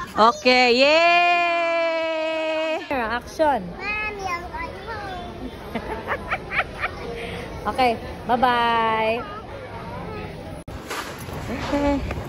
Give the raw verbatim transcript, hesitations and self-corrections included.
Okay, yay! Action. Mommy, I'm going home. Okay, bye-bye. Okay.